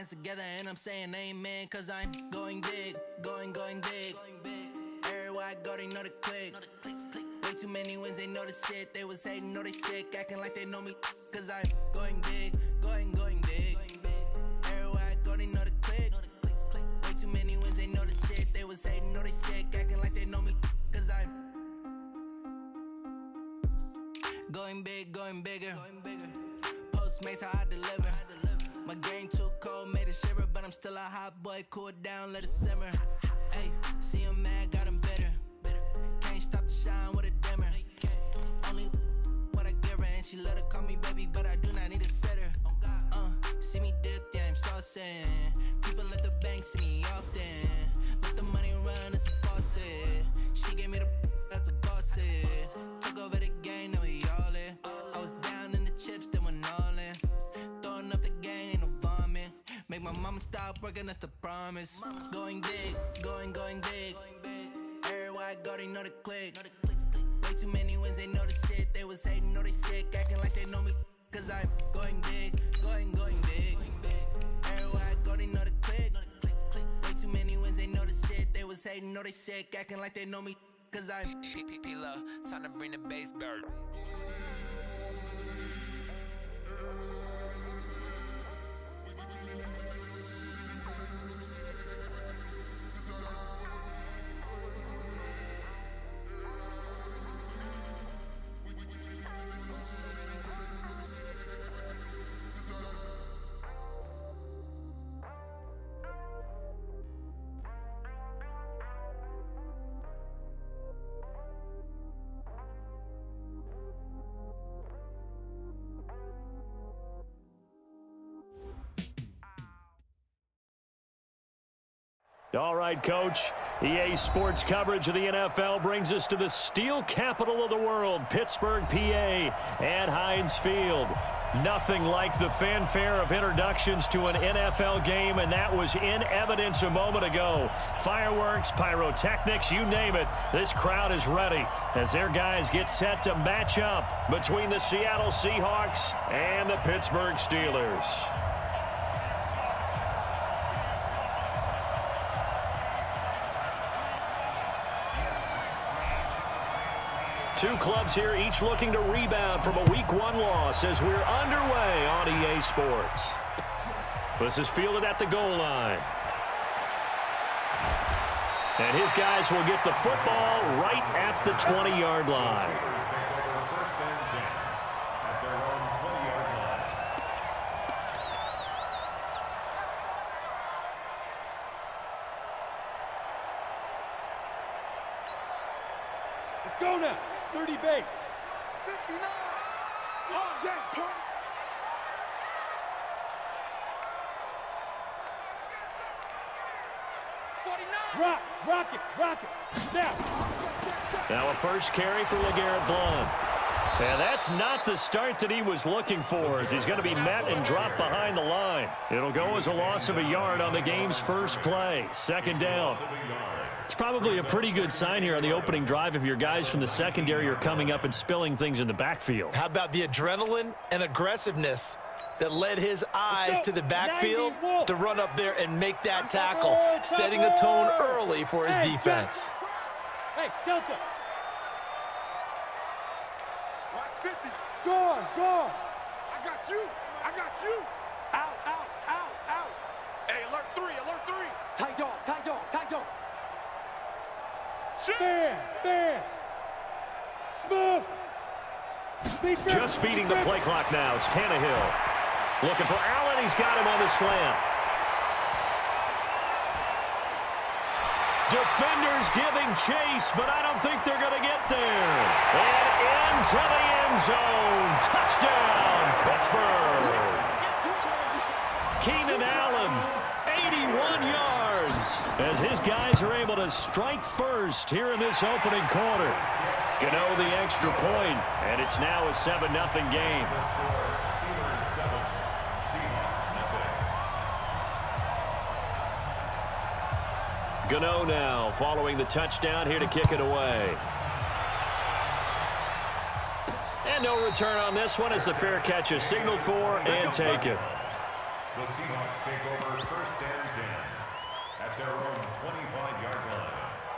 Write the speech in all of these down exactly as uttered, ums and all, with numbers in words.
hands together and I'm saying amen, cause I'm going big, going, going big. Everywhere I go, they know the click. Way too many wins, they know the shit. They was hating, know they sick, acting like they know me, cause I'm going big, going, going big. Everywhere I go, they know the click. Way too many wins, they know the shit. They was hating, know they sick, acting like they know me, cause I'm going big, going bigger. Postmates, how I deliver. My game too cold, made it shiver, but I'm still a hot boy. Cool it down, let it simmer. Hey, see him mad, got him bitter. Can't stop the shine with a dimmer. Only what I give her, and she let her call me baby, but I do not need a sitter. Uh, see me dip, yeah, I'm saucing. People let the bank see me often. Let the money run, it's a faucet. She gave me the that's a boss it. Took over the game, now we all in. I was down in the chips, then went all in. Throwing up the gang, ain't no vomit. Make my mama stop working, that's the promise. Going big, going, going big. Everywhere I go, they know the click. Way too many wins, they know the shit. They was hating, know they sick, acting like they know me, cause I'm going big, going, going big. Everywhere I go, they know the click. Way too many wins, they know the shit. They was hating, know they sick, acting like they know me, cause I'm P-P-P-Love, time to bring the bass back. All right, Coach. E A Sports coverage of the N F L brings us to the steel capital of the world, Pittsburgh, P A, at Heinz Field. Nothing like the fanfare of introductions to an N F L game, and that was in evidence a moment ago. Fireworks, pyrotechnics, you name it. This crowd is ready as their guys get set to match up between the Seattle Seahawks and the Pittsburgh Steelers. Two clubs here, each looking to rebound from a week one loss as we're underway on E A Sports. This is fielded at the goal line. And his guys will get the football right at the twenty-yard line. Let's go now. thirty base. fifty-nine. Oh, dang, punk. forty-nine. Rock, rock it, rock it. Now. Now a first carry for LeGarrette Blount. And that's not the start that he was looking for, as he's going to be met and dropped behind the line. It'll go as a loss of a yard on the game's first play. Second down. It's probably a pretty good sign here on the opening drive if your guys from the secondary are coming up and spilling things in the backfield. How about the adrenaline and aggressiveness that led his eyes to the backfield to run up there and make that tackle, setting a tone early for his defense. Hey, Delta. fifty. Go on, go on. I got you. I got you. Out, out, out, out. Hey, alert three, alert three. Tight dog, tight dog, tight dog. Stand, stand. Smooth. Just beating the play clock now. It's Tannehill. Looking for Allen. He's got him on the slant. Defenders giving chase, but I don't think they're going to get there. And into the end zone. Touchdown, Pittsburgh. Keenan Allen, eighty-one yards, as his guys are able to strike first here in this opening quarter. Gano the extra point, and it's now a seven nothing game. Gano now following the touchdown here to kick it away. And no return on this one as the fair catch is signaled for and taken. The Seahawks take over first and ten at their own twenty-five yard line.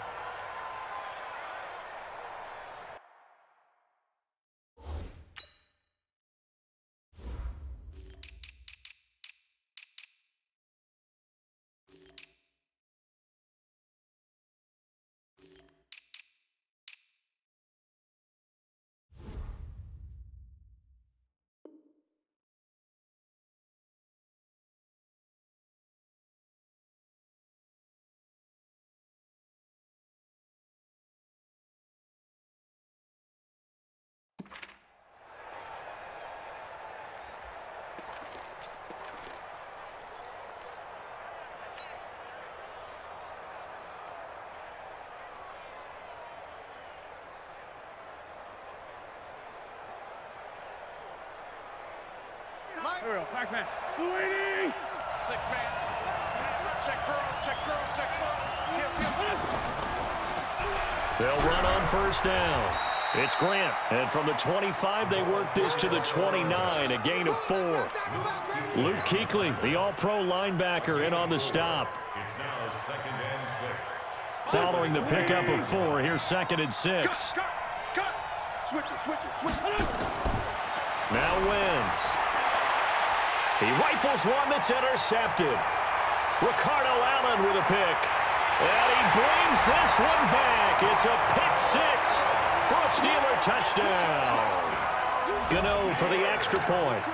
Here we go, Pac-Man. Sweetie! Six man. Check girls, check girls, check girls. They'll run on first down. It's Grant. And from the twenty-five, they work this to the twenty-nine, a gain of four. Luke Kuechly, the all-pro linebacker, in on the stop. It's now second and six. Following the pickup of four, here's second and six. Cut, cut, cut. Switch it, switch it, switch it. Now Wentz. He rifles one that's intercepted. Ricardo Allen with a pick. And he brings this one back. It's a pick six for a Steeler touchdown. Gano for the extra point.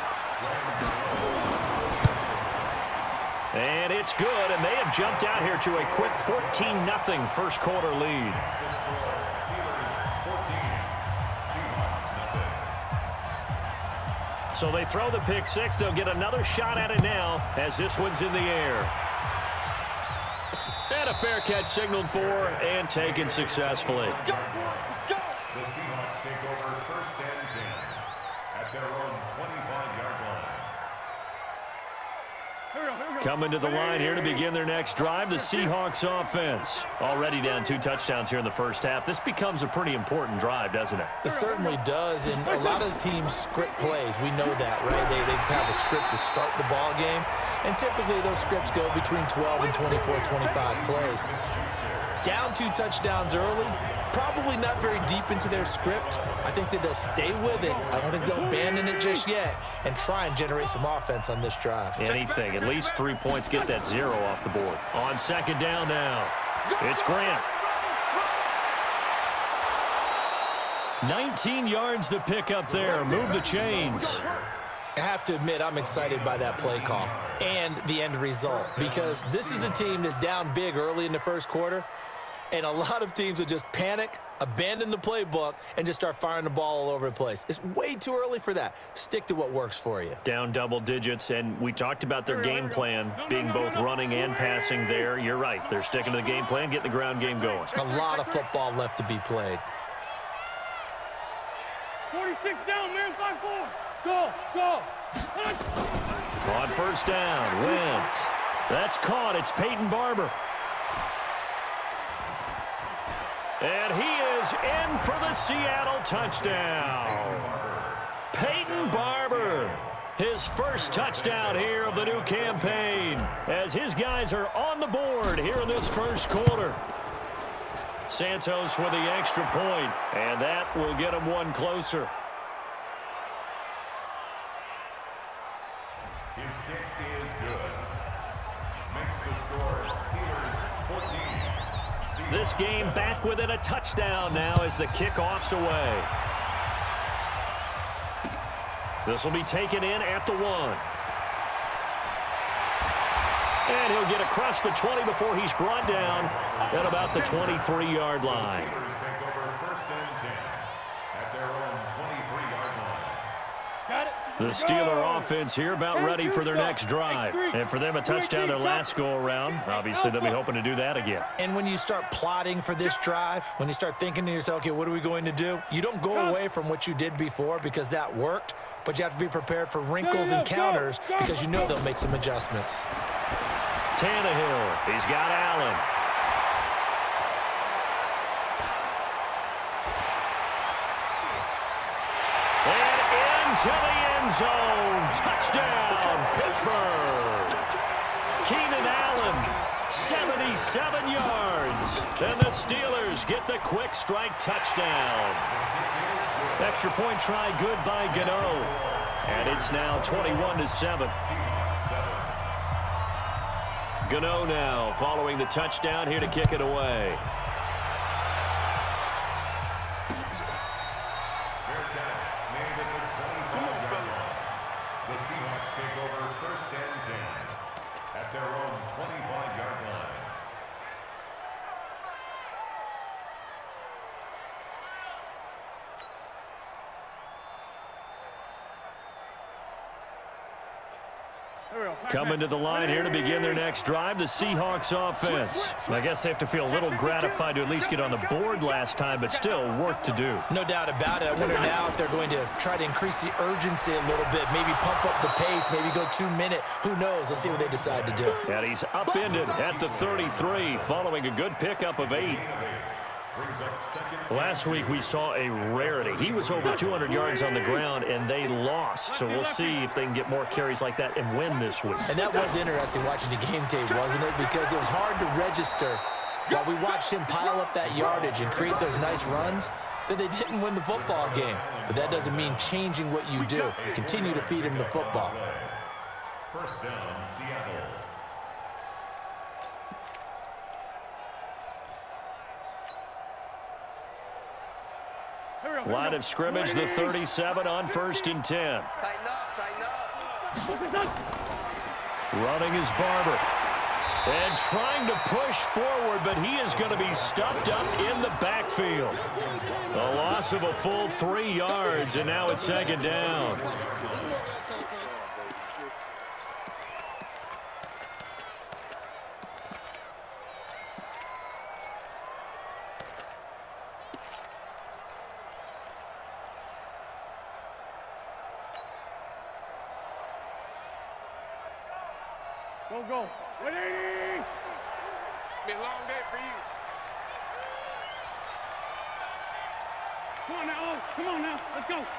And it's good, and they have jumped out here to a quick fourteen nothing first quarter lead. So they throw the pick six. They'll get another shot at it now as this one's in the air. And a fair catch signaled for and taken successfully. Let's go, let's go. The Seahawks take over first and ten at their own twenty-five yard line. Coming to the line here to begin their next drive, the Seahawks offense. Already down two touchdowns here in the first half. This becomes a pretty important drive, doesn't it? It certainly does, and a lot of the teams script plays. We know that, right? They, they have a script to start the ball game, and typically those scripts go between twelve and twenty-four, twenty-five plays. Down two touchdowns early, probably not very deep into their script. I think that they'll stay with it. I don't think they'll abandon it just yet and try and generate some offense on this drive. Anything. At least three points get that zero off the board. On second down now, it's Grant. nineteen yards to pick up there. Move the chains. I have to admit, I'm excited by that play call and the end result, because this is a team that's down big early in the first quarter, and a lot of teams will just panic, abandon the playbook, and just start firing the ball all over the place. It's way too early for that. Stick to what works for you. Down double digits, and we talked about their game plan being both running and passing there. You're right. They're sticking to the game plan, getting the ground game going. A lot of football left to be played. forty-six down, man, five four. Go, go. On first down, Wentz. That's caught. It's Peyton Barber. And he is in for the Seattle touchdown. Peyton Barber, his first touchdown here of the new campaign, as his guys are on the board here in this first quarter. Santos with the extra point, and that will get him one closer. His kick is good. Makes the score Steelers fourteen. This game back within a touchdown now as the kickoff's away. This will be taken in at the one. And he'll get across the twenty before he's brought down at about the twenty-three yard line. Steelers take over first and ten at their own twenty-three yard line. Got it. The Steeler offense here about ready for their next drive. And for them, a touchdown their last go-around. Obviously, they'll be hoping to do that again. And when you start plotting for this drive, when you start thinking to yourself, okay, what are we going to do? You don't go away from what you did before because that worked, but you have to be prepared for wrinkles and counters because you know they'll make some adjustments. Tannehill, he's got Allen. And into the end zone. Touchdown, Pittsburgh. Keenan Allen, seventy-seven yards. And the Steelers get the quick strike touchdown. Extra point try good by Gano. And it's now twenty-one to seven. Gano now following the touchdown here to kick it away. The Seahawks take over first and ten at their own twenty-five yard line. Coming to the line here to begin their next drive, the Seahawks offense. I guess they have to feel a little gratified to at least get on the board last time, but still work to do. No doubt about it. I wonder now if they're going to try to increase the urgency a little bit, maybe pump up the pace, maybe go two-minute. Who knows? Let's see what they decide to do. And he's upended at the thirty-three, following a good pickup of eight. Last week we saw a rarity. He was over two hundred yards on the ground, and they lost. So we'll see if they can get more carries like that and win this week. And that was interesting watching the game tape, wasn't it? Because it was hard to register while we watched him pile up that yardage and create those nice runs that they didn't win the football game. But that doesn't mean changing what you do. Continue to feed him the football. First down, Seattle. Line of scrimmage, the thirty-seven on first and ten. Tighten up, tighten up. Running is Barber. And trying to push forward, but he is going to be stuffed up in the backfield. A loss of a full three yards, and now it's second down. Go, go. Ready? It's been a long day for you. Come on now. Oh, come on now. Let's go.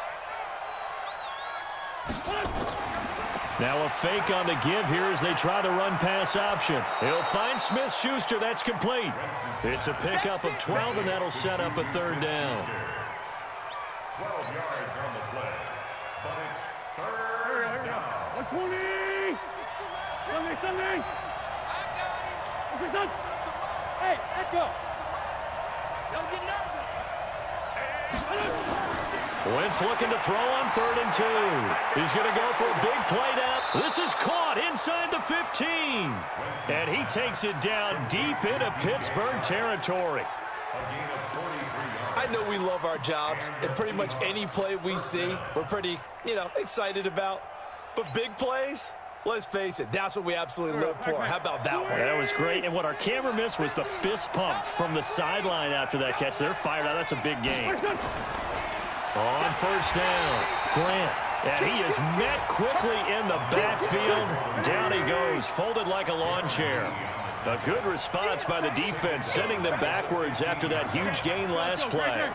Now a fake on the give here as they try to run pass option. He'll find Smith-Schuster. That's complete. It's a pickup of twelve, and that'll set up a third down. twelve yards on the play, but it's third down. one twenty. Sunday, Sunday. What's your son? Hey, Echo. Don't get nervous. Wentz looking to throw on third and two. He's going to go for a big play down. This is caught inside the fifteen. And he takes it down deep into Pittsburgh territory. I know we love our jobs, and pretty much any play we see, we're pretty, you know, excited about. But big plays, let's face it, that's what we absolutely live for. How about that one? That was great. And what our camera missed was the fist pump from the sideline after that catch. They're fired out. That's a big game. On first down, Grant. And he is met quickly in the backfield. Down he goes, folded like a lawn chair. A good response by the defense, sending them backwards after that huge gain last play.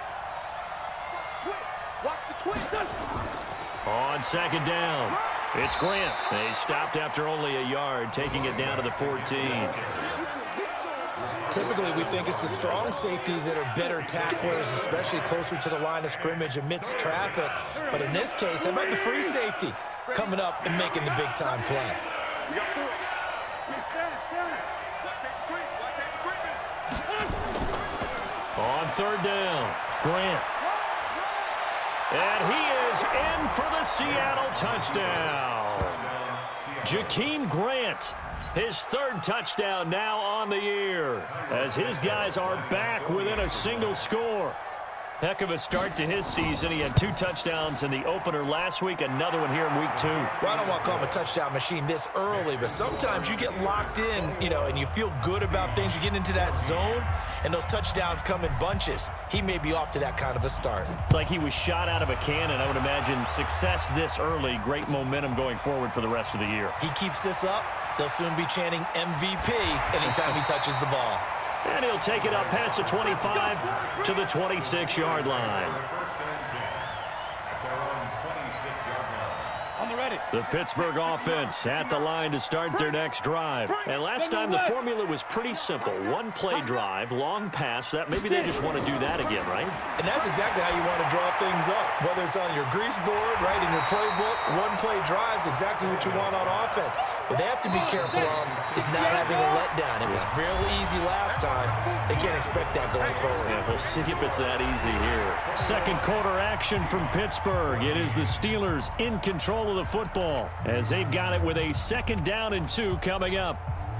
Watch the twist. On second down, it's Grant. They stopped after only a yard, taking it down to the fourteen. Typically, we think it's the strong safeties that are better tacklers, especially closer to the line of scrimmage amidst traffic. But in this case, how about the free safety coming up and making the big-time play? On third down, Grant. And he is in for the Seattle touchdown. Jakeem Grant, his third touchdown now on the year, as his guys are back within a single score. Heck of a start to his season. He had two touchdowns in the opener last week, another one here in week two. Well, I don't want to call him a touchdown machine this early, but sometimes you get locked in, you know, and you feel good about things. You get into that zone, and those touchdowns come in bunches. He may be off to that kind of a start. Like he was shot out of a cannon. I would imagine success this early, great momentum going forward for the rest of the year. He keeps this up, they'll soon be chanting M V P anytime he touches the ball. And he'll take it up past the twenty-five to the twenty-six yard line. The Pittsburgh offense at the line to start their next drive. And last time the formula was pretty simple. One play drive, long pass. That maybe they just want to do that again, right? And that's exactly how you want to draw things up. Whether it's on your grease board, right, in your playbook, one play drive is exactly what you want on offense. What they have to be careful of is not having a letdown. It was really easy last time. They can't expect that going forward. Yeah, we'll see if it's that easy here. Second quarter action from Pittsburgh. It is the Steelers in control of the football, as they've got it with a second down and two coming up.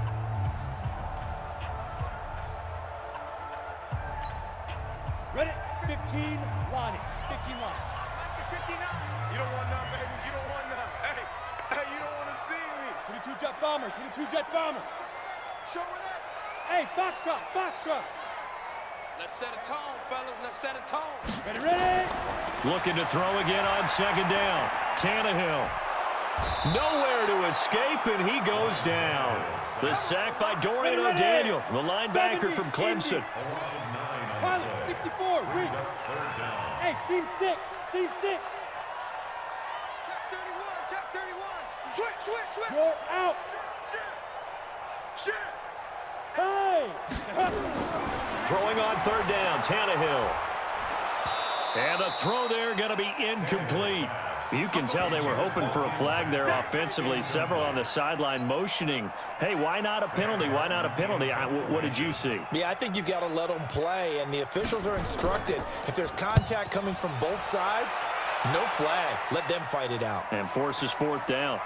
Ready? fifteen, line it. fifteen line. fifty-nine. You don't want none, baby. You don't want none. Hey, hey, you don't want to see me. twenty-two jet bombers. twenty-two jet bombers. Show me that. Hey, Foxtrot, Foxtrot. Let's set a tone, fellas. Let's set a tone. Ready, ready. Looking to throw again on second down. Tannehill. Nowhere to escape, and he goes down. The sack by Dorian O'Daniel, the linebacker from Clemson. Pilot, sixty-four, reach. Hey, seam six, seam six. Check thirty-one, check thirty-one. Switch, switch, switch. You're out. Shit, shit. Hey. Throwing on third down, Tannehill. And the throw there going to be incomplete. You can tell they were hoping for a flag there offensively. Several on the sideline motioning. Hey, why not a penalty? Why not a penalty? I, what did you see? Yeah, I think you've got to let them play, and the officials are instructed. If there's contact coming from both sides, no flag. Let them fight it out. And forces fourth down.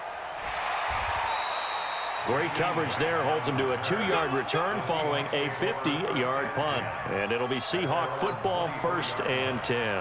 Great coverage there. Holds him to a two-yard return following a fifty-yard punt. And it'll be Seahawk football, first and ten.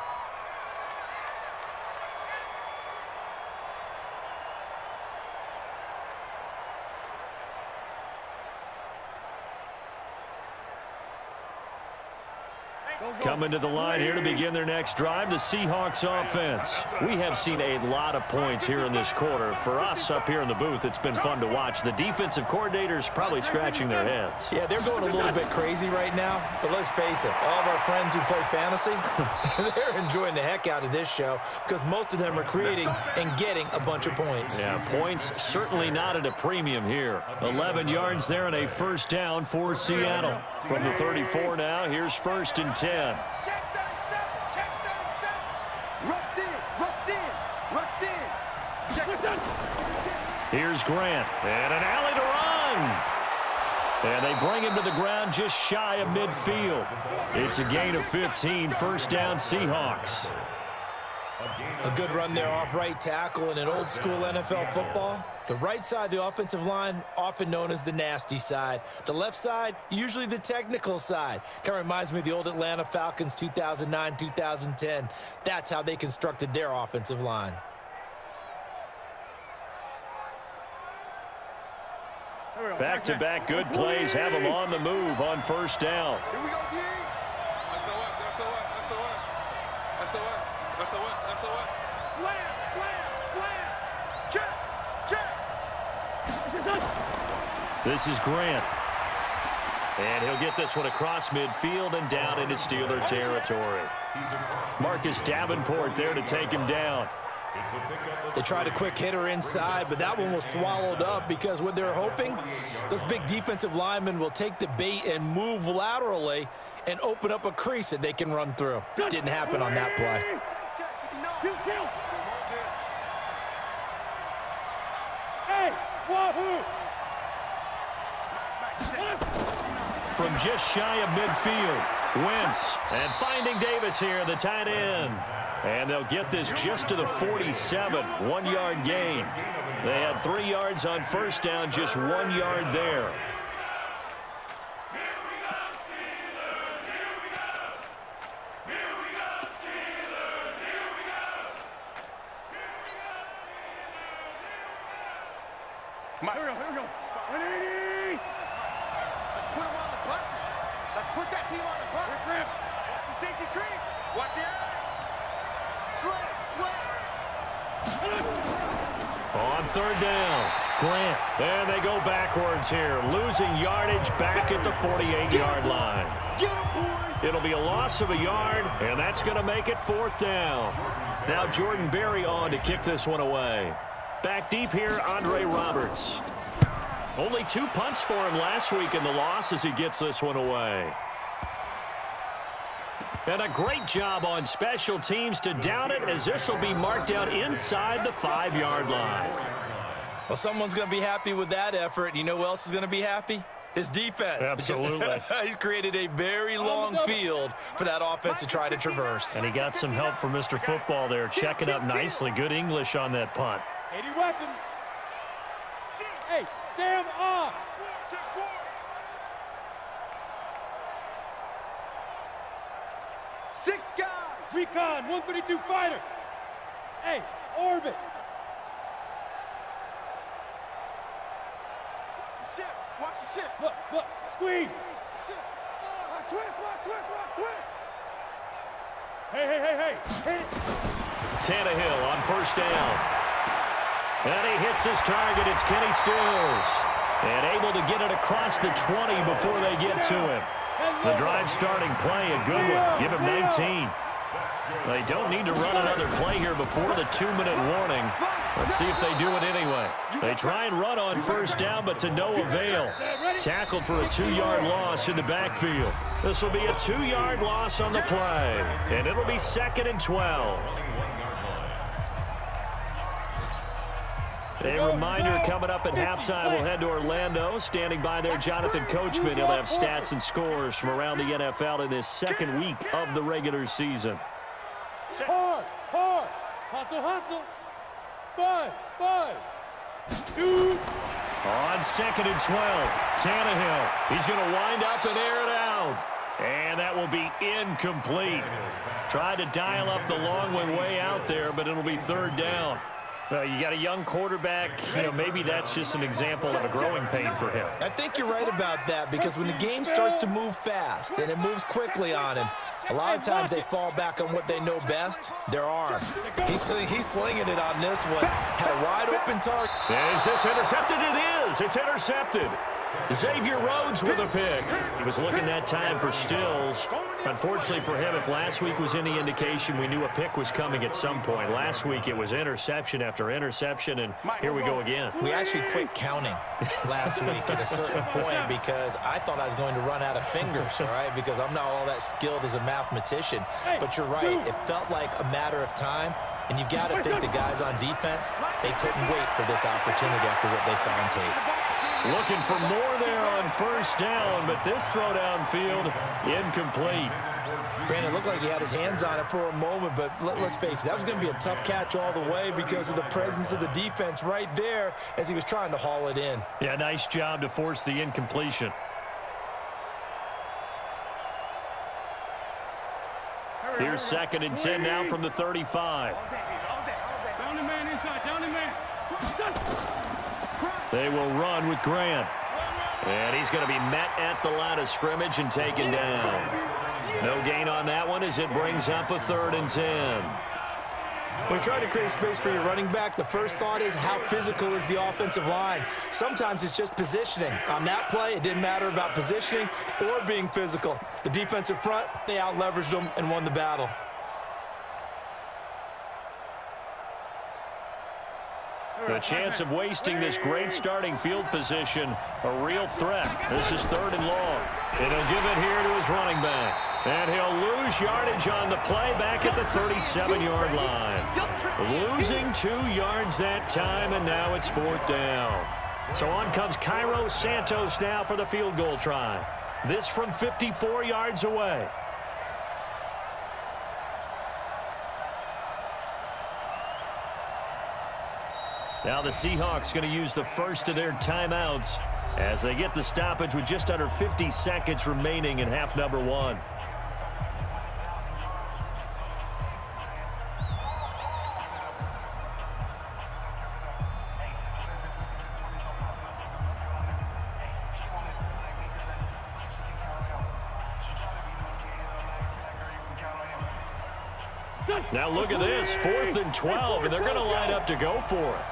Coming to the line here to begin their next drive, the Seahawks offense. We have seen a lot of points here in this quarter. For us up here in the booth, it's been fun to watch. The defensive coordinators probably scratching their heads. Yeah, they're going a little bit crazy right now, but let's face it, all of our friends who play fantasy, they're enjoying the heck out of this show because most of them are creating and getting a bunch of points. Yeah, points certainly not at a premium here. eleven yards there and a first down for Seattle. From the thirty-four now, here's first and ten. Check thirty-seven, check thirty-seven. Rush in, rush in, rush in. Check thirty-seven. Here's Grant, and an alley to run. And they bring him to the ground just shy of midfield. It's a gain of fifteen, first down Seahawks. A good run there off right tackle in an old school N F L football. The right side of the offensive line, often known as the nasty side. The left side, usually the technical side. Kind of reminds me of the old Atlanta Falcons two thousand nine, two thousand ten. That's how they constructed their offensive line. Back-to-back good plays have them on the move on first down. Here we go, D. S O S, S O S, S O S. S O S, S O S, S O S. Slam, slam, slam. Check, check. This is Grant. And he'll get this one across midfield and down into Steeler territory. Marcus Davenport there to take him down. They tried a quick hitter inside, but that one was swallowed up because what they're hoping, those big defensive linemen will take the bait and move laterally and open up a crease that they can run through. Didn't happen on that play. Hey, wahoo! From just shy of midfield, Wentz, and finding Davis here, the tight end. And they'll get this just to the forty-seven, one-yard gain. They had three yards on first down, just one yard there. Here we go, here we go. one eighty! Let's put them on the buses. Let's put that team on the bus. Grip. It's a safety creep. Watch the eye. Slam, slam. On third down, Grant. And they go backwards here, losing yardage back at the forty-eight-yard line. Get him, boy. It'll be a loss of a yard, and that's going to make it fourth down. Now Jordan Berry on to kick this one away. Back deep here, Andre Roberts. Only two punts for him last week in the loss as he gets this one away. And a great job on special teams to down it, as this will be marked out inside the five-yard line. Well, someone's going to be happy with that effort. You know who else is going to be happy? His defense. Absolutely. He's created a very long field for that offense to try to traverse. And he got some help from Mister Football there, checking up nicely. Good English on that punt. eighty weapons. Hey, Sam on. Six guys. Recon, one thirty-two fighter. Hey, orbit. Shit, watch the shit. Look, look, squeeze. Shit. Watch twist, watch twist, watch twist. Hey, hey, hey, hey. hey. Tannehill on first down. And he hits his target. It's Kenny Stills. And able to get it across the twenty before they get to him. The drive starting play, a good one. Give him nineteen. They don't need to run another play here before the two-minute warning. Let's see if they do it anyway. They try and run on first down, but to no avail. Tackled for a two-yard loss in the backfield. This will be a two-yard loss on the play. And it'll be second and twelve. A reminder coming up at halftime, we'll head to Orlando. Standing by there, Jonathan Coachman. He'll have stats and scores from around the N F L in this second week of the regular season. Hard, hard. Hustle, hustle. Buzz, buzz. Shoot. On second and twelve, Tannehill. He's going to wind up and air it out. And that will be incomplete. Tried to dial up the long one way out there, but it'll be third down. Uh, you got a young quarterback, you know, maybe that's just an example of a growing pain for him. I think you're right about that, because when the game starts to move fast and it moves quickly on him, a lot of times they fall back on what they know best, their arm. He's, he's slinging it on this one. Had a wide open target. Is this intercepted? It is. It's intercepted. Xavier Rhodes with a pick. He was looking that time for Stills. Unfortunately for him, if last week was any indication, we knew a pick was coming at some point. Last week it was interception after interception, and here we go again. We actually quit counting last week at a certain point because I thought I was going to run out of fingers, all right, because I'm not all that skilled as a mathematician. But you're right. It felt like a matter of time, and you've got to think the guys on defense, they couldn't wait for this opportunity after what they saw on tape. Looking for more there on first down, but this throw downfield, incomplete. Brandon, it looked like he had his hands on it for a moment, but let, let's face it, that was going to be a tough catch all the way because of the presence of the defense right there as he was trying to haul it in. Yeah, nice job to force the incompletion. Here's second and ten now from the thirty-five. Down the man inside, down the man. They will run with Grant. And he's going to be met at the line of scrimmage and taken down. No gain on that one as it brings up a third and ten. When you try to create space for your running back, the first thought is how physical is the offensive line. Sometimes it's just positioning. On that play, it didn't matter about positioning or being physical. The defensive front, they out-leveraged them and won the battle. The chance of wasting this great starting field position, a real threat. This is third and long. And he'll give it here to his running back. And he'll lose yardage on the play back at the thirty-seven-yard line. Losing two yards that time, and now it's fourth down. So on comes Cairo Santos now for the field goal try. This from fifty-four yards away. Now the Seahawks going to use the first of their timeouts as they get the stoppage with just under fifty seconds remaining in half number one. Now look at this, fourth and twelve, and they're going to line up to go for it.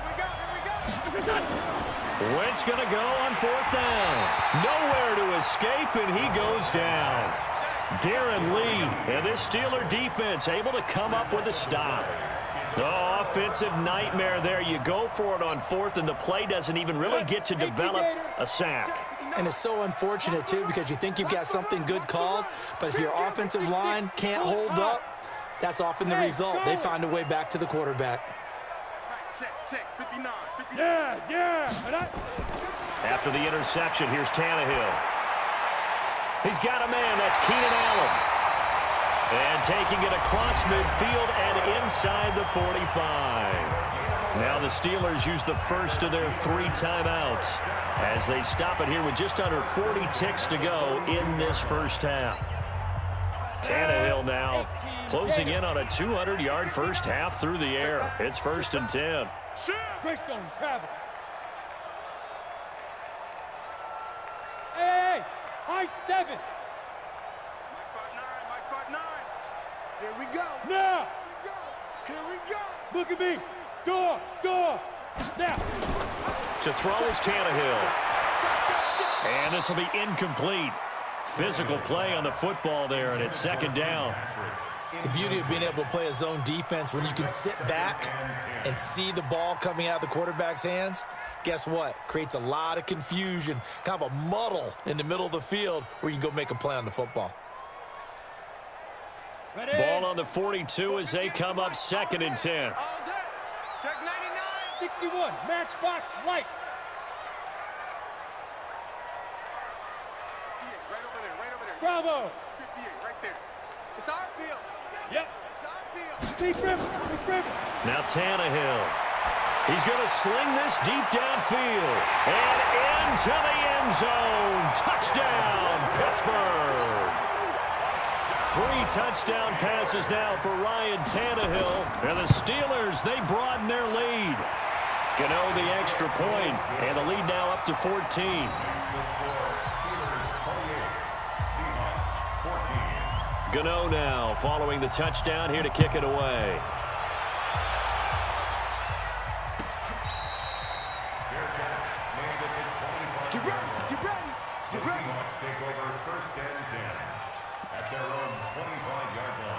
Wentz going to go on fourth down. Nowhere to escape, and he goes down. Darren Lee, and this Steeler defense able to come up with a stop. Oh, offensive nightmare there. You go for it on fourth, and the play doesn't even really get to develop a sack. And it's so unfortunate, too, because you think you've got something good called, but if your offensive line can't hold up, that's often the result. They find a way back to the quarterback. Check, check, fifty-nine, fifty-nine. Yeah, yeah. After the interception, here's Tannehill. He's got a man. That's Keenan Allen. And taking it across midfield and inside the forty-five. Now the Steelers use the first of their three timeouts as they stop it here with just under forty ticks to go in this first half. Tannehill now closing in on a two hundred yard first half through the air. It's first and ten. Greystone travel. Hey, high seven. Here we go. Now. Here we go. Look at me. Door, door. Now. To throw is Tannehill. And this will be incomplete. Physical play on the football there, and it's second down. The beauty of being able to play a zone defense when you can sit back and see the ball coming out of the quarterback's hands, guess what? Creates a lot of confusion, kind of a muddle in the middle of the field where you can go make a play on the football. Ready? Ball on the forty-two as they come up second and ten. Check ninety-nine. sixty-one. Matchbox lights. Right over there. Right over there. Bravo. fifty-eight. Right there. It's our field. Yep. It's our field. Deep river. Deep river. Now Tannehill. He's going to sling this deep downfield. And into the end zone. Touchdown, Pittsburgh. Three touchdown passes now for Ryan Tannehill. And the Steelers, they broaden their lead. Gano the extra point, and the lead now up to fourteen. Gano now following the touchdown here to kick it away. Get ready. Get ready. Get ready. Seahawks take over first and ten at their own twenty-five yard line.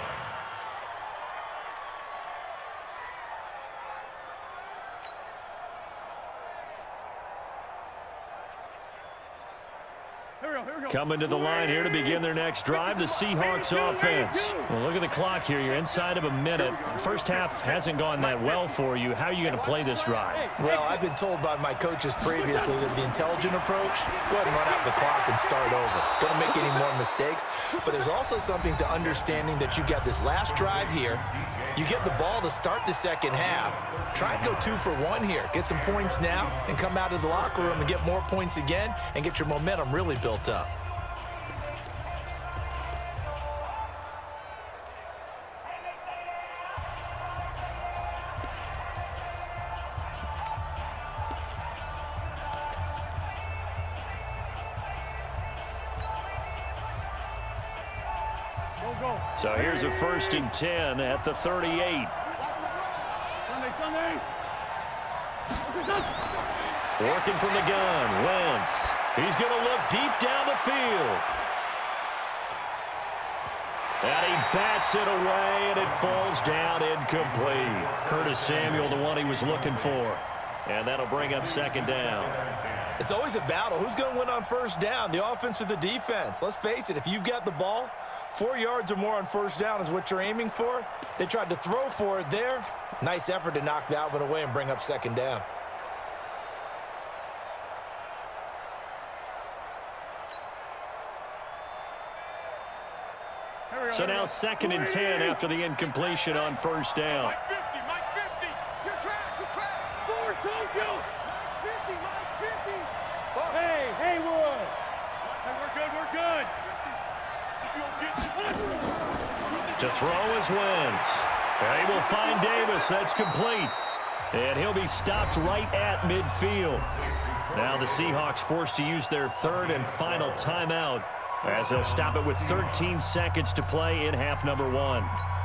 Coming to the line here to begin their next drive, the Seahawks offense. Well, look at the clock here. You're inside of a minute. First half hasn't gone that well for you. How are you going to play this drive? Well, I've been told by my coaches previously that the intelligent approach, go ahead and run out the clock and start over. Don't make any more mistakes. But there's also something to understanding that you got this last drive here. You get the ball to start the second half. Try and go two for one here. Get some points now and come out of the locker room and get more points again and get your momentum really built up. So here's a first and ten at the thirty-eight. Working from the gun, Wentz. He's going to look deep down the field. And he bats it away, and it falls down incomplete. Curtis Samuel, the one he was looking for. And that'll bring up second down. It's always a battle. Who's going to win on first down, the offense or the defense? Let's face it, if you've got the ball, four yards or more on first down is what you're aiming for. They tried to throw for it there. Nice effort to knock that one away and bring up second down. So now second and ten after the incompletion on first down. Mike fifty, Mike fifty. Your track, your track. Four, Tokyo. Mike's fifty, Mike's fifty. Hey, Haywood. Hey, we're good, we're good. To throw is Wentz. And he will find Davis. That's complete. And he'll be stopped right at midfield. Now the Seahawks forced to use their third and final timeout as they'll stop it with thirteen seconds to play in half number one.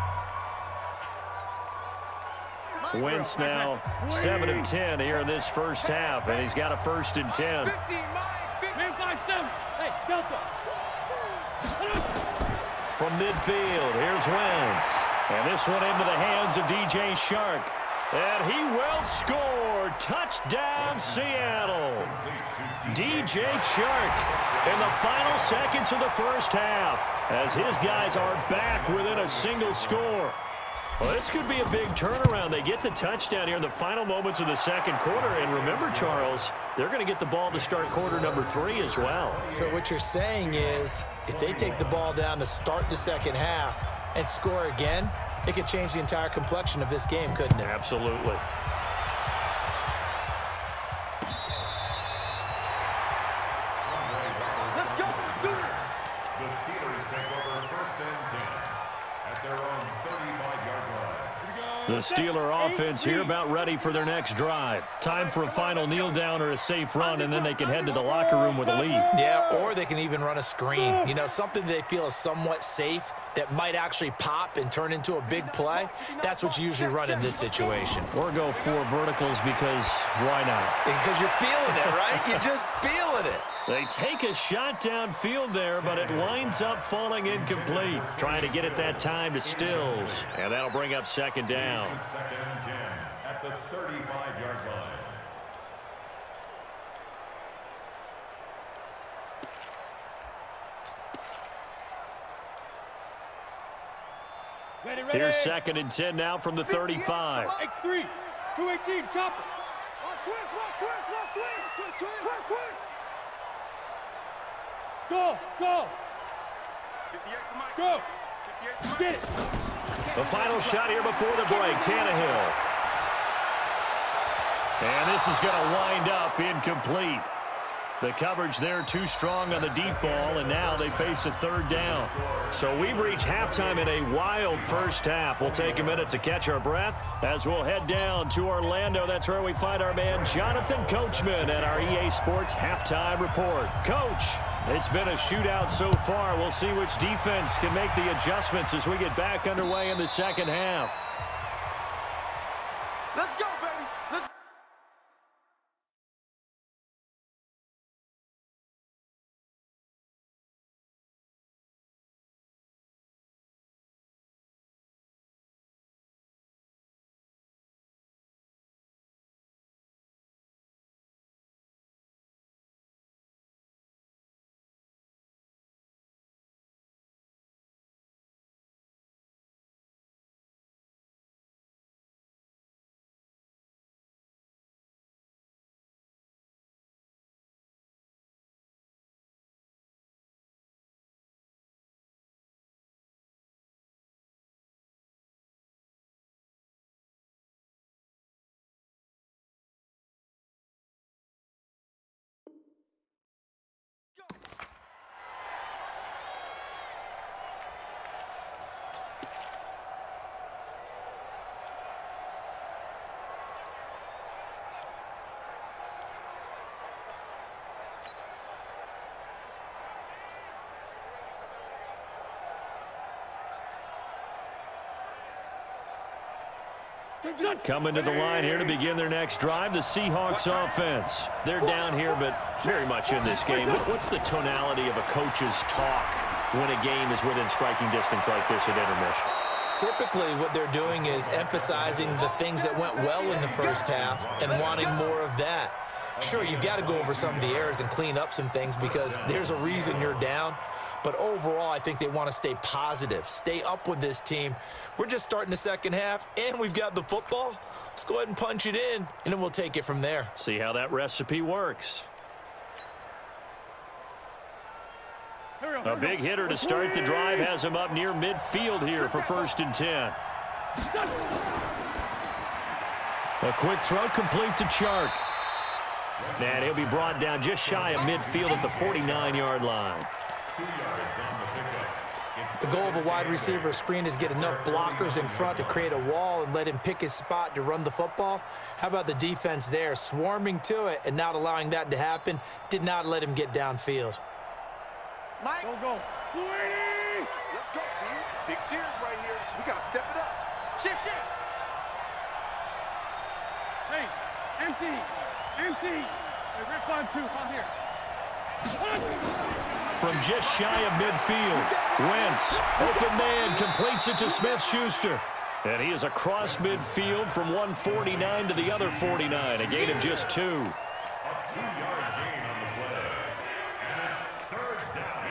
Wentz now seven of ten here in this first half, and he's got a first and ten. Man five seven. Hey, Delta. from midfield. Here's Wentz. And this one into the hands of D J Chark. And he will score. Touchdown, Seattle. D J Chark in the final seconds of the first half as his guys are back within a single score. Well, this could be a big turnaround. They get the touchdown here in the final moments of the second quarter. And remember, Charles, they're going to get the ball to start quarter number three as well. So what you're saying is if they take the ball down to start the second half and score again, it could change the entire complexion of this game, couldn't it? Absolutely. Let's go. The Steelers take over first and ten at their own thirty-five-yard line. The Steeler offense here about ready for their next drive. Time for a final kneel down or a safe run, and then they can head to the locker room with a lead. Yeah, or they can even run a screen. You know, something they feel is somewhat safe that might actually pop and turn into a big play. That's what you usually run in this situation. Or go four verticals because why not? Because you're feeling it, right? You're just feeling it. They take a shot downfield there, but it winds up falling incomplete. Trying to get it that time to Stills, and that'll bring up second down. Second and ten at the thirty-five-yard line. Ready, ready. Here's second and ten now from the thirty-five. X three, two eighteen, chopper. Watch twist, watch twist, watch twist, twist, twist, twist, twist. Go, go. Go. Get it. The final shot here before the break, Tannehill. And this is going to wind up incomplete. The coverage there too strong on the deep ball, and now they face a third down. So we've reached halftime in a wild first half. We'll take a minute to catch our breath as we'll head down to Orlando. That's where we find our man Jonathan Coachman at our E A Sports Halftime Report. Coach, it's been a shootout so far. We'll see which defense can make the adjustments as we get back underway in the second half. Let's go, baby. Let's Coming to the line here to begin their next drive, the Seahawks offense. They're down here, but very much in this game. What's the tonality of a coach's talk when a game is within striking distance like this at intermission? Typically, what they're doing is emphasizing the things that went well in the first half and wanting more of that. Sure, you've got to go over some of the errors and clean up some things because there's a reason you're down. But overall, I think they want to stay positive, stay up with this team. We're just starting the second half, and we've got the football. Let's go ahead and punch it in, and then we'll take it from there. See how that recipe works. A big hitter to start the drive has him up near midfield here for first and ten. A quick throw complete to Chark. And he'll be brought down just shy of midfield at the forty-nine-yard line. The goal of a wide receiver screen is get enough blockers in front to create a wall and let him pick his spot to run the football. How about the defense there, swarming to it and not allowing that to happen? Did not let him get downfield. Mike. Go, go. Let's go, B. Big series right here. So we got to step it up. Shift, shift. Hey, empty. Empty. Hey, rip on two. Come here. from just shy of midfield. Wentz, open man, completes it to Smith-Schuster. And he is across midfield from one forty-nine to the other forty-nine, a gain of just two. A two-yard gain on the play. And it's third down.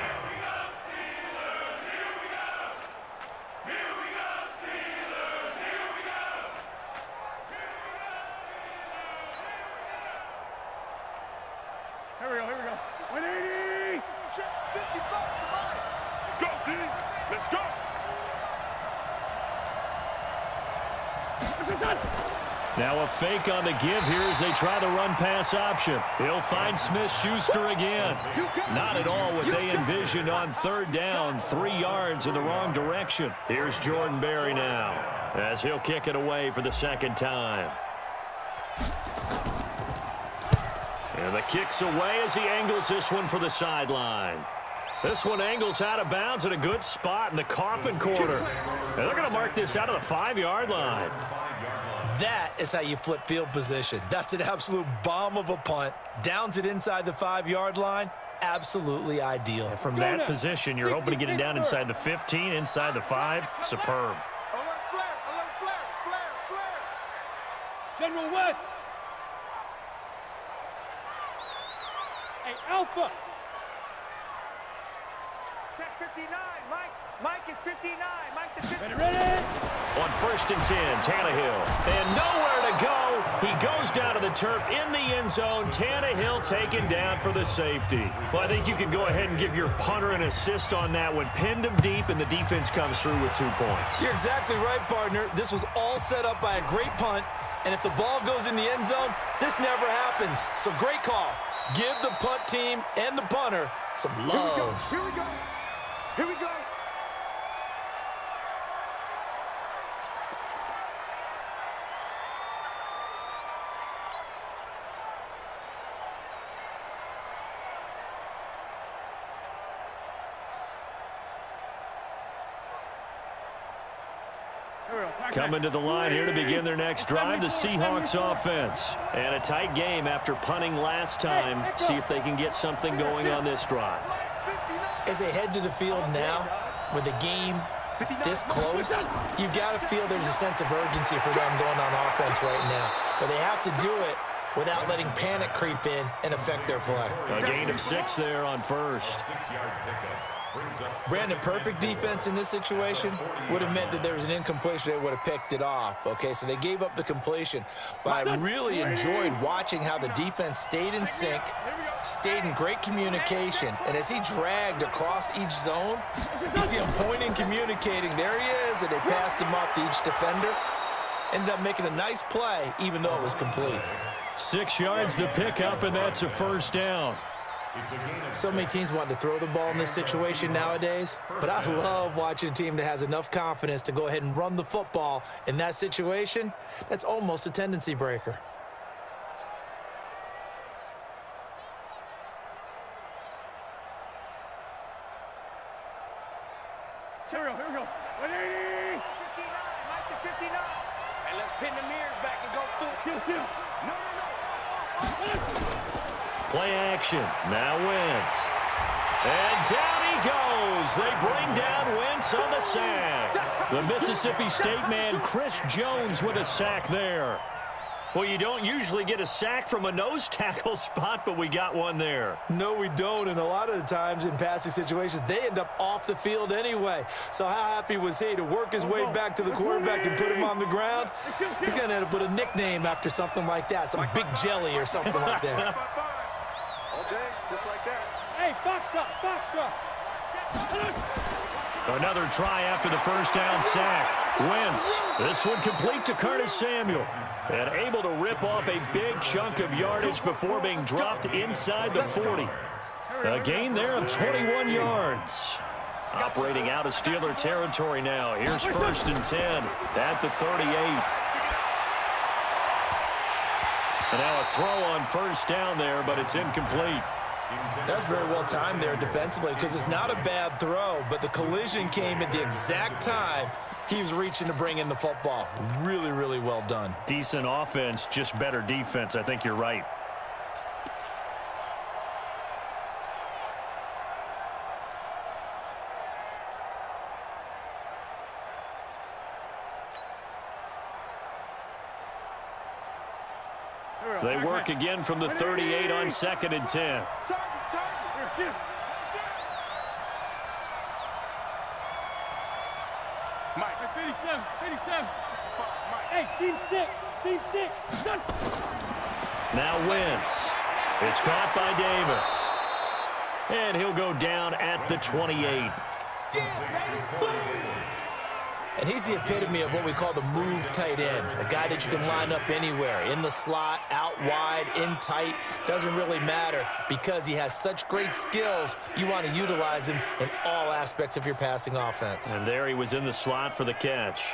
Here we go, here we go. one eighty! fifty-five, come on! Let's go, D! Let's go! Now a fake on the give here as they try the run-pass option. He'll find Smith-Schuster again. Not at all what they envisioned on third down. Three yards in the wrong direction. Here's Jordan Berry now as he'll kick it away for the second time. And the kick's away as he angles this one for the sideline. This one angles out of bounds at a good spot in the coffin corner. And they're going to mark this out of the five-yard line. That is how you flip field position. That's an absolute bomb of a punt. Downs it inside the five-yard line. Absolutely ideal. And from that position, you're hoping to get it down inside the fifteen, inside the five. Superb. Alert flare, alert flare, flare, flare. General West. Hey, Alpha. Check fifty-nine, Mike. Mike is fifty-nine. Mike the fifty-nine. Ready, ready? On first and ten, Tannehill. And nowhere to go. He goes down to the turf in the end zone. Tannehill taken down for the safety. Well, I think you can go ahead and give your punter an assist on that one. Pinned him deep, and the defense comes through with two points. You're exactly right, partner. This was all set up by a great punt. And if the ball goes in the end zone, this never happens. So great call. Give the punt team and the punter some love. Here we go. Here we go. Here we go. Coming to the line here to begin their next drive, the Seahawks offense. And a tight game after punting last time. See if they can get something going on this drive. As they head to the field now, with the game this close, you've got to feel there's a sense of urgency for them going on offense right now. But they have to do it without letting panic creep in and affect their play. A gain of six there on first. Brandon, perfect defense in this situation would have meant that there was an incompletion. They would have picked it off. Okay, so they gave up the completion. But I really enjoyed watching how the defense stayed in sync, stayed in great communication. And as he dragged across each zone, you see him pointing, communicating. There he is, and they passed him off to each defender. Ended up making a nice play, even though it was complete. Six yards the pickup, and that's a first down. So many teams want to throw the ball in this situation nowadays, but I love watching a team that has enough confidence to go ahead and run the football in that situation. That's almost a tendency breaker. Here we go, here we go. one eighty! fifty-nine, Mike the fifty-nine. And let's pin the mirrors back and go full. Kill, kill. No, no, no. Oh, oh, oh. Play action. Now Wentz. And down he goes. They bring down Wentz on the sack. The Mississippi State man, Chris Jones, with a sack there. Well, you don't usually get a sack from a nose tackle spot, but we got one there. No, we don't, and a lot of the times in passing situations, they end up off the field anyway. So how happy was he to work his way back to the quarterback and put him on the ground? He's going to end up with a nickname after something like that, some Big Jelly or something like that. All day, just like that. Hey, Foxtrot, Foxtrot. Another try after the first down sack. Wentz, this one complete to Curtis Samuel. And able to rip off a big chunk of yardage before being dropped inside the forty. A gain there of twenty-one yards. Operating out of Steeler territory now. Here's first and ten at the thirty-eight. And now a throw on first down there, but it's incomplete. That's very well timed there defensively because it's not a bad throw, but the collision came at the exact time he was reaching to bring in the football. Really, really well done. Decent offense, just better defense. I think you're right. They work again from the thirty-eight on second and ten. Mike. fifty-seven, fifty-seven. Hey, team six, team six. Now Wentz. It's caught by Davis. And he'll go down at the twenty-eight. And he's the epitome of what we call the move tight end, a guy that you can line up anywhere, in the slot, out wide, in tight, doesn't really matter because he has such great skills. You want to utilize him in all aspects of your passing offense. And there he was in the slot for the catch.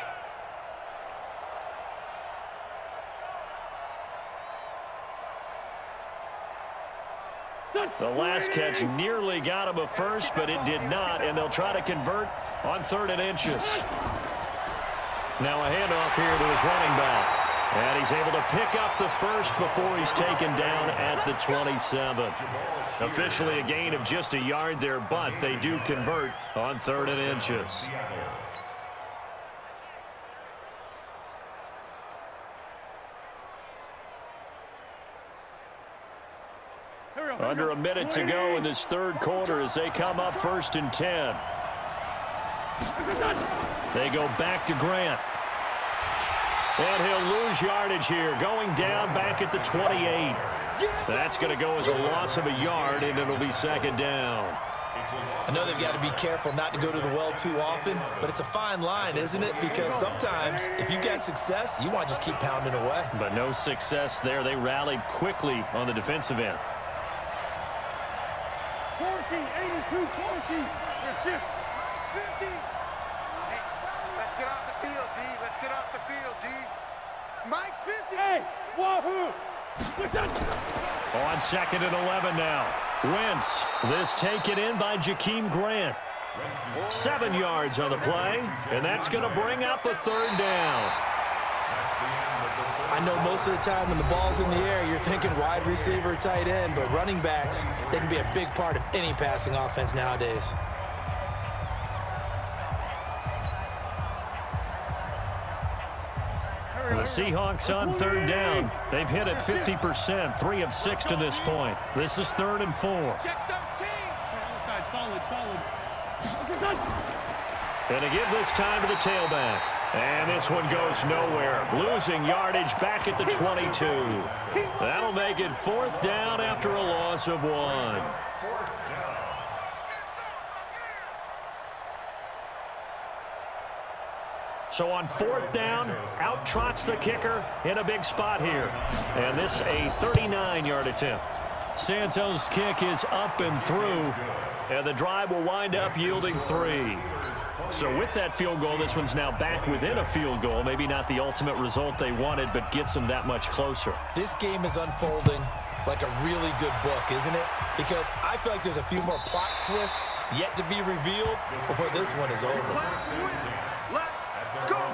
The last catch nearly got him a first, but it did not, and they'll try to convert on third and inches. Now a handoff here to his running back. And he's able to pick up the first before he's taken down at the twenty-seven. Officially a gain of just a yard there, but they do convert on third and inches. Under a minute to go in this third quarter as they come up first and ten. They go back to Grant. And he'll lose yardage here, going down back at the twenty-eight. That's going to go as a loss of a yard, and it'll be second down. I know they've got to be careful not to go to the well too often, but it's a fine line, isn't it? Because sometimes if you get success, you want to just keep pounding away. But no success there. They rallied quickly on the defensive end. fourteen, eighty-two, fourteen. They're fifty. Hey, let's get off the field, D. Let's get off the field, D. Mike's fifty. Hey, Wahoo. On second and eleven now. Wentz. This taken in by Jakeem Grant. Seven yards on the play, and that's going to bring up a third down. I know most of the time when the ball's in the air, you're thinking wide receiver, tight end, but running backs, they can be a big part of any passing offense nowadays. The Seahawks on third down. They've hit it fifty percent, three of six to this point. This is third and four. And to give this time to the tailback. And this one goes nowhere. Losing yardage back at the twenty-two. That'll make it fourth down after a loss of one. So on fourth down, out trots the kicker in a big spot here. And this a thirty-nine yard attempt. Santos' kick is up and through, and the drive will wind up yielding three. So with that field goal, this one's now back within a field goal. Maybe not the ultimate result they wanted, but gets them that much closer. This game is unfolding like a really good book, isn't it? Because I feel like there's a few more plot twists yet to be revealed before this one is over. Let's go.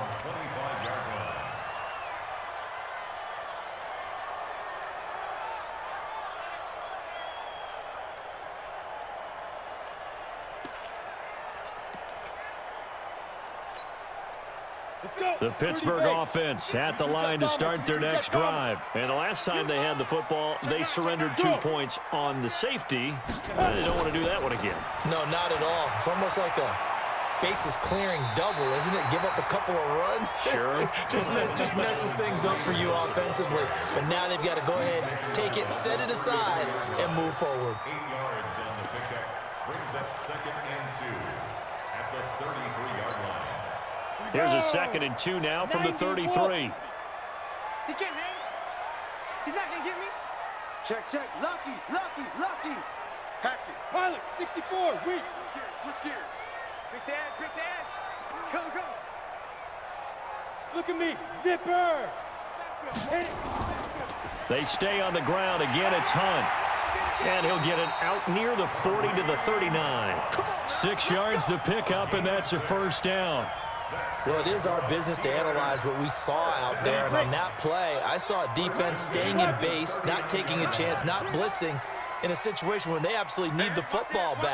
The Pittsburgh offense at the line to start their next drive. And the last time they had the football, they surrendered two points on the safety. They don't want to do that one again. No, not at all. It's almost like a bases clearing double, isn't it? Give up a couple of runs. Sure. just, mess, just messes things up for you offensively. But now they've got to go ahead, take it, set it aside, and move forward. Eight yards on the pickup. Brings up second and two at the thirty-three yard line. Here's a second and two now from the thirty-three. He can't hang. He's not going to get me. Check, check. Lucky, lucky, lucky. Hatchet. Pilot, sixty-four, weak. Switch gears, switch gears. Quick dash, quick dash. Go, go. Look at me. Zipper. Hit it. They stay on the ground. Again, it's Hunt. And he'll get it out near the forty to the thirty-nine. Six yards to pick up, and that's a first down. Well, it is our business to analyze what we saw out there. And on that play, I saw a defense staying in base, not taking a chance, not blitzing in a situation where they absolutely need the football back.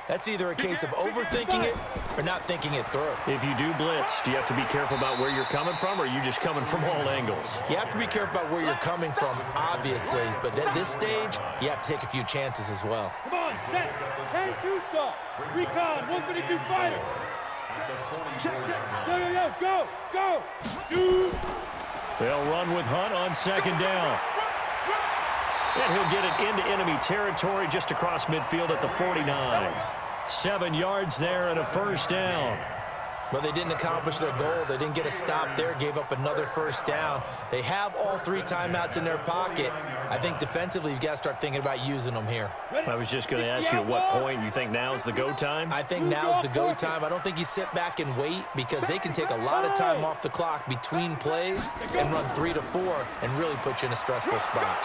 That's either a case of overthinking it or not thinking it through. If you do blitz, do you have to be careful about where you're coming from, or are you just coming from all angles? You have to be careful about where you're coming from, obviously, but at this stage, you have to take a few chances as well. Come on, set. ten two stop. Recon, one thirty-two fighter. Check, check. Yo, yo, yo, go, go. Shoot. They'll run with Hunt on second down. And he'll get it into enemy territory just across midfield at the forty-nine. Seven yards there and a first down. But they didn't accomplish their goal. They didn't get a stop there, gave up another first down. They have all three timeouts in their pocket. I think defensively, you've got to start thinking about using them here. I was just going to ask you at what point you think now's the go time? I think now's the go time. I don't think you sit back and wait because they can take a lot of time off the clock between plays and run three to four and really put you in a stressful spot.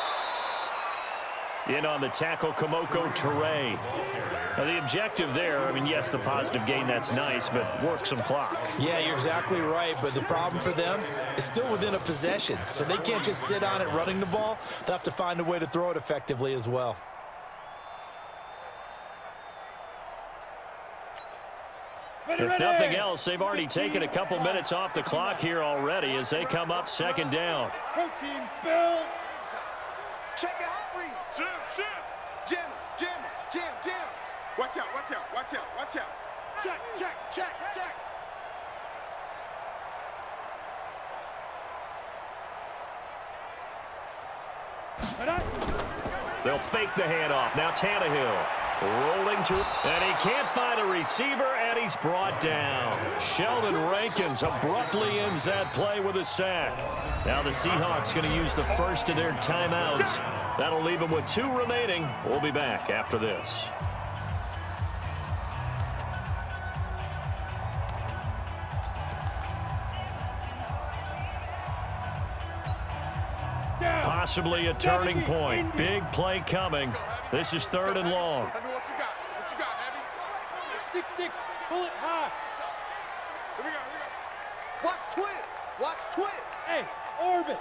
In on the tackle, Kamoko Toure. Now, the objective there, I mean, yes, the positive gain, that's nice, but work some clock. Yeah, you're exactly right, but the problem for them is still within a possession, so they can't just sit on it running the ball. They'll have to find a way to throw it effectively as well. If nothing else, they've already taken a couple minutes off the clock here already as they come up second down. Protein spill. Check it out, read. Jim, Jim. Jim, Jim, Jim, Jim. Watch out, watch out, watch out, watch out. Check, check, check, check. They'll fake the handoff. Now Tannehill rolling to, and he can't find a receiver, and he's brought down. Sheldon Rankins abruptly ends that play with a sack. Now the Seahawks going to use the first of their timeouts. That'll leave them with two remaining. We'll be back after this. Possibly a turning point. Big play coming. This is third and long. What you got? What you got, Heavy? Six, six, pull it high. Here we go, here we go. Watch twist. Watch twist. Hey, orbit.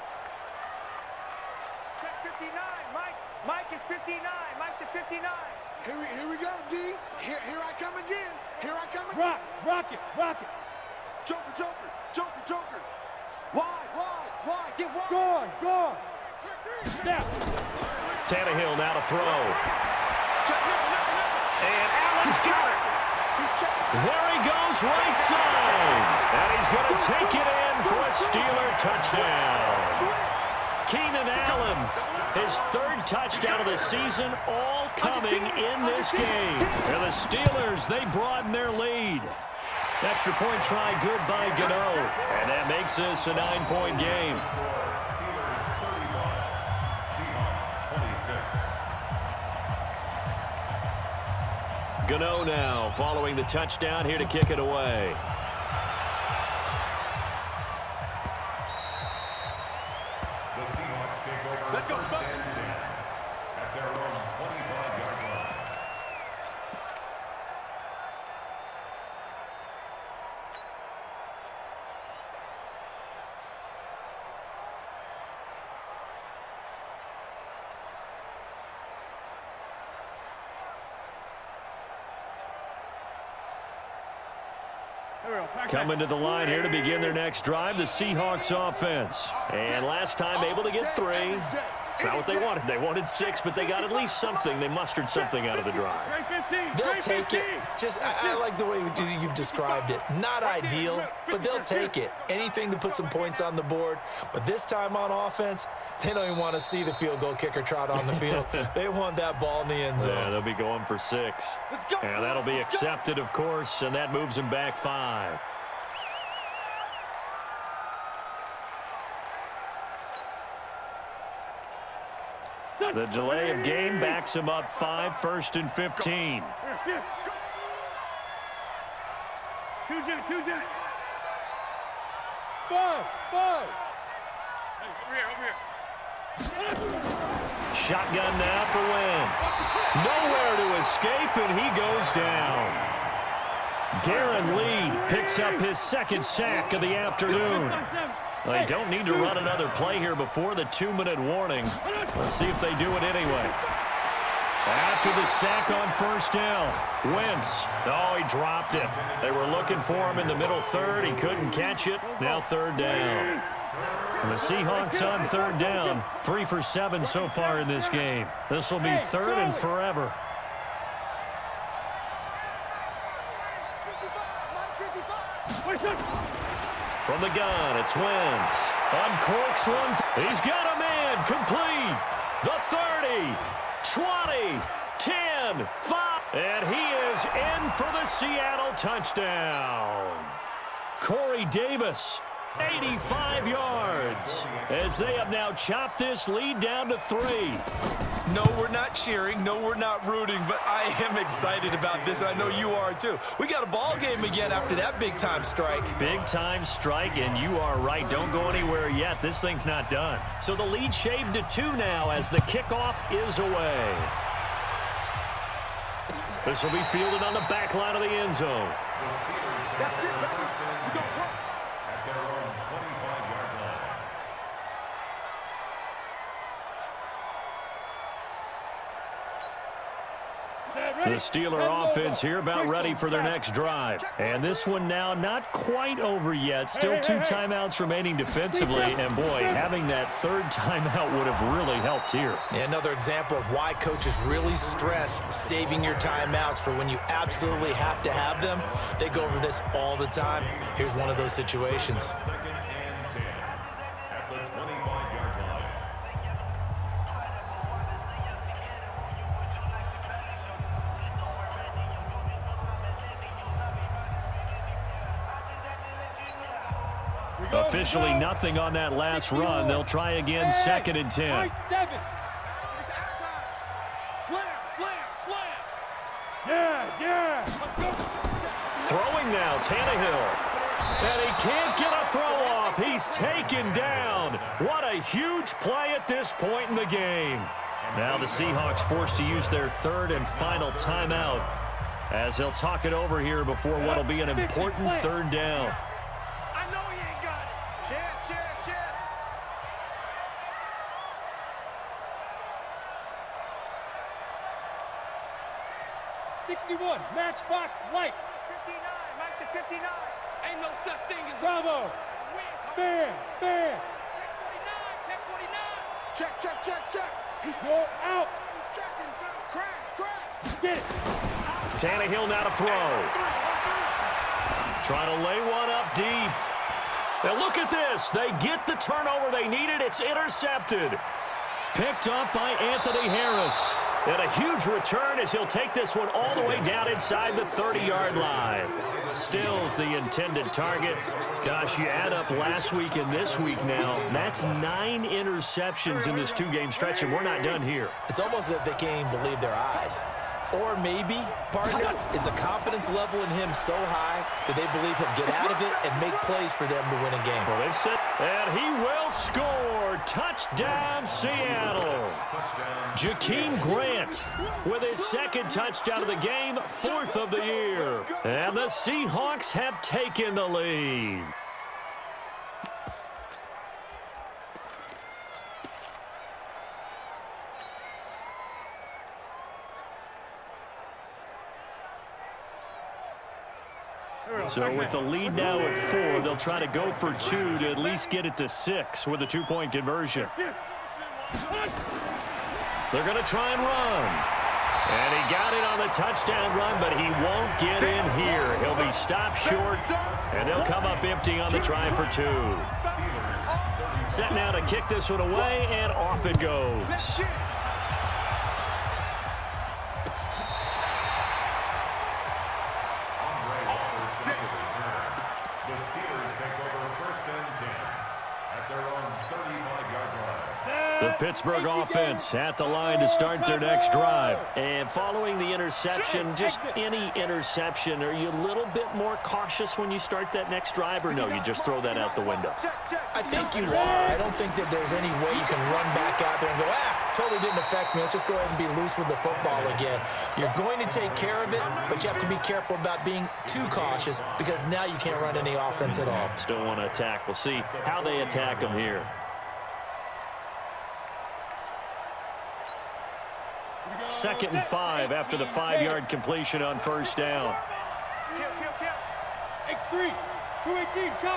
Check fifty-nine, Mike. Mike is fifty-nine. Mike to fifty-nine. Here we, here we go, D. Here, here I come again. Here I come again. Rock, rock it, rock it. Joker, Joker, Joker, Joker. Wide, wide, wide. Get wide. Gone, gone. Snap. Tannehill now to throw. And Allen's got it. There he goes, right side. And he's going to take it in for a Steeler touchdown. Keenan Allen, his third touchdown of the season, all coming in this game. And the Steelers, they broaden their lead. Extra point try good by Gano. And that makes this a nine-point game. Gano now following the touchdown here to kick it away. The Seahawks take over Let's go, first Bucks. and ten at their own twenty-five yard line. Coming to the line here to begin their next drive, the Seahawks offense. And last time able to get three. It's not what they wanted. They wanted six, but they got at least something. They mustered something out of the drive. They'll take it. Just, I, I like the way you've described it. Not ideal, but they'll take it. Anything to put some points on the board. But this time on offense, they don't even want to see the field goal kicker trot on the field. They want that ball in the end zone. Yeah, they'll be going for six. And that'll be accepted, of course, and that moves them back five. The delay of game backs him up five, first and fifteen. Two jet, two jet. Five, five. Over here, over here. Shotgun now for Wentz. Nowhere to escape, and he goes down. Darren Lee picks up his second sack of the afternoon. They don't need to run another play here before the two-minute warning. Let's see if they do it anyway. After the sack on first down, Wentz. Oh, he dropped it. They were looking for him in the middle third. He couldn't catch it. Now third down. And the Seahawks on third down. Three for seven so far in this game. This will be third and forever. From the gun, it's Wentz. Uncorks one. He's got a man. Complete. The thirty. twenty, ten, five, and he is in for the Seattle touchdown. Corey Davis, eighty-five yards, as they have now chopped this lead down to three. No, we're not cheering. No, we're not rooting, but I am excited about this. I know you are, too. We got a ball game again after that big-time strike. Big-time strike, and you are right. Don't go anywhere yet. This thing's not done. So the lead shaved to two now as the kickoff is away. This will be fielded on the back line of the end zone. The Steeler offense here about ready for their next drive. And this one now not quite over yet. Still two timeouts remaining defensively. And, boy, having that third timeout would have really helped here. Another example of why coaches really stress saving your timeouts for when you absolutely have to have them. They go over this all the time. Here's one of those situations. Officially nothing on that last run. They'll try again, second and ten. Slam, slam, slam. Yeah, yeah. Throwing now, Tannehill. And he can't get a throw off. He's taken down. What a huge play at this point in the game. Now the Seahawks forced to use their third and final timeout as they'll talk it over here before what will be an important third down. sixty-one, Matchbox Lights. fifty-nine, Mike the fifty-nine. Ain't no such thing as Bravo. Bam, bam. Check forty-nine, check forty-nine. Check, check, check, check. He's go out. He's checking. Crash, crash. Get it. Tannehill now to throw. Trying to lay one up deep. Now look at this. They get the turnover they needed. It's intercepted. Picked up by Anthony Harris. And a huge return as he'll take this one all the way down inside the thirty-yard line. Still's the intended target. Gosh, you add up last week and this week now. That's nine interceptions in this two-game stretch, and we're not done here. It's almost as if they can't even believe their eyes. Or maybe, partner, is the confidence level in him so high that they believe he'll get out of it and make plays for them to win a game. Well, they've said, and he will score. Touchdown, Seattle. Jakeem Grant with his second touchdown of the game, fourth of the year. And the Seahawks have taken the lead. So with the lead now at four, they'll try to go for two to at least get it to six with a two-point conversion. They're going to try and run. And he got it on the touchdown run, but he won't get in here. He'll be stopped short, and they'll come up empty on the try for two. Set now to kick this one away, and off it goes. The Pittsburgh offense at the line to start their next drive. And following the interception, just any interception, are you a little bit more cautious when you start that next drive, or no, you just throw that out the window? I think you are. I don't think that there's any way you can run back out there and go, ah, totally didn't affect me. Let's just go ahead and be loose with the football again. You're going to take care of it, but you have to be careful about being too cautious because now you can't run any offense at all. Still want to attack. We'll see how they attack them here. second and five after the five-yard completion on first down. Kill, kill, kill. X three, two eighteen, chop.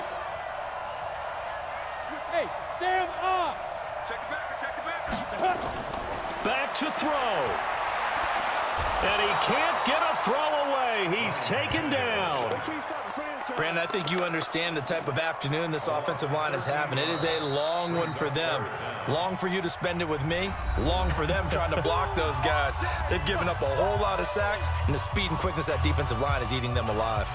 Hey, Sam up. Check it back, check it back. Back to throw. And he can't get a throw away. He's taken down. Brandon, I think you understand the type of afternoon this offensive line is having. It is a long one for them. Long for you to spend it with me. Long for them trying to block those guys. They've given up a whole lot of sacks, and the speed and quickness of that defensive line is eating them alive.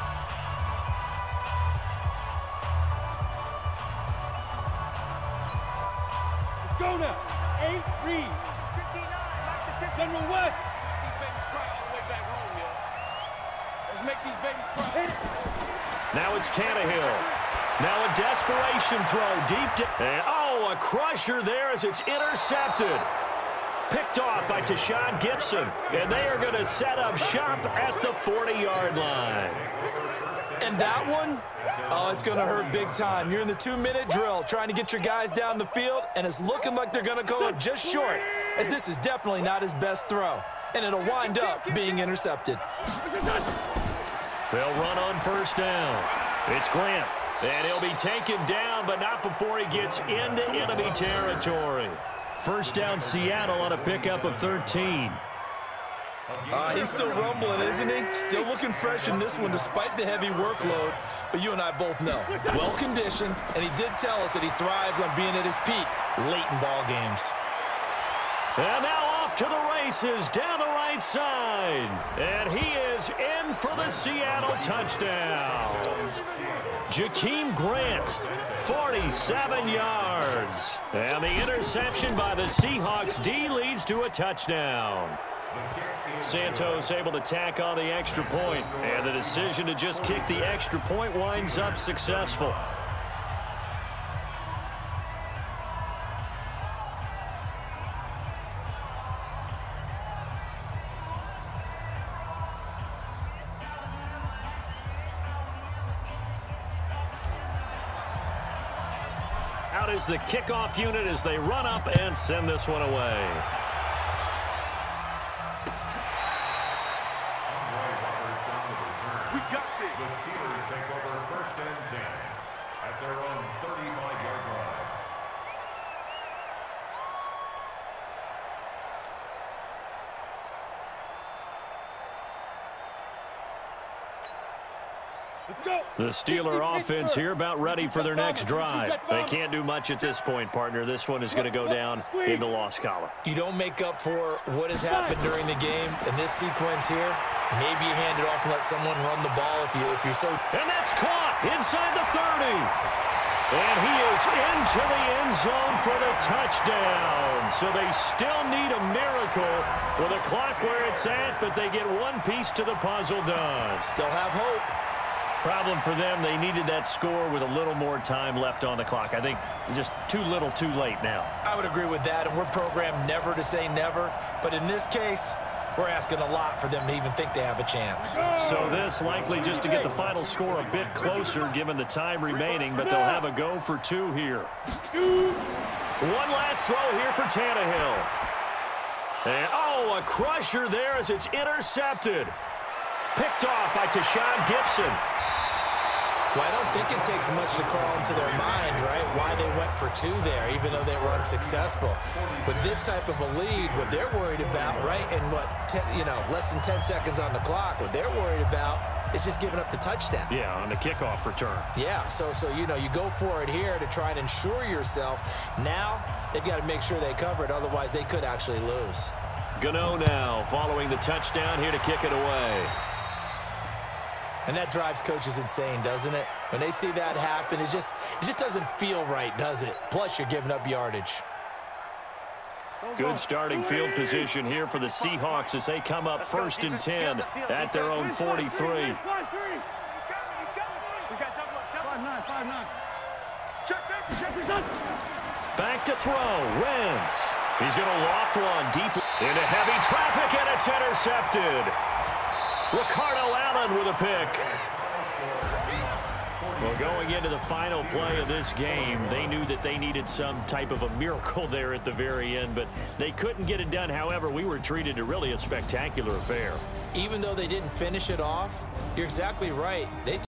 Let's go now. Eight, read. General West. These babies cry all the way back home, yo. Let's make these babies cry. Now it's Tannehill. Now a desperation throw deep down. And oh, a crusher there as it's intercepted. Picked off by Tashawn Gibson. And they are going to set up shop at the forty-yard line. And that one, oh, it's going to hurt big time. You're in the two-minute drill trying to get your guys down the field, and it's looking like they're going to go up just short, as this is definitely not his best throw. And it'll wind up being intercepted. They'll run on first down. It's Grant. And he'll be taken down, but not before he gets into enemy territory. First down, Seattle on a pickup of thirteen. Uh, he's still rumbling, isn't he? Still looking fresh in this one despite the heavy workload. But you and I both know, well-conditioned, and he did tell us that he thrives on being at his peak late in ball games. And now off to the races down the right side. And he is in for the Seattle touchdown. Jakeem Grant, forty-seven yards. And the interception by the Seahawks D leads to a touchdown. Santos able to tack on the extra point, and the decision to just kick the extra point winds up successful. Out is the kickoff unit as they run up and send this one away. We got this. The Steelers take over first and ten at their own thirty-five-yard line. Let's go. The Steeler offense here about ready for their next drive. They can't do much at this point, partner. This one is going to go down in the loss column. You don't make up for what has happened during the game in this sequence here. Maybe you hand it off and let someone run the ball if, you, if you're so... And that's caught inside the thirty. And he is into the end zone for the touchdown. So they still need a miracle with a clock where it's at, but they get one piece to the puzzle done. Still have hope. Problem for them, they needed that score with a little more time left on the clock. I think just too little too late now. I would agree with that, and we're programmed never to say never. But in this case, we're asking a lot for them to even think they have a chance. So this likely just to get the final score a bit closer given the time remaining, but they'll have a go for two here. One last throw here for Tannehill. And oh, a crusher there as it's intercepted. Picked off by Tashawn Gibson. Well, I don't think it takes much to crawl into their mind, right, why they went for two there, even though they were unsuccessful. With this type of a lead, what they're worried about, right, and what, ten, you know, less than ten seconds on the clock, what they're worried about is just giving up the touchdown. Yeah, on the kickoff return. Yeah, so, so you know, you go for it here to try and ensure yourself. Now they've got to make sure they cover it, otherwise they could actually lose. Gano now following the touchdown here to kick it away. And that drives coaches insane, doesn't it? When they see that happen, it just it just doesn't feel right, does it? Plus, you're giving up yardage. Good starting field position here for the Seahawks as they come up first and ten at their own forty-three. Back to throw, Wentz. He's going to loft one deep into heavy traffic, and it's intercepted. Ricardo Allen with a pick. Well, going into the final play of this game, they knew that they needed some type of a miracle there at the very end, but they couldn't get it done. However, we were treated to really a spectacular affair. Even though they didn't finish it off, you're exactly right. They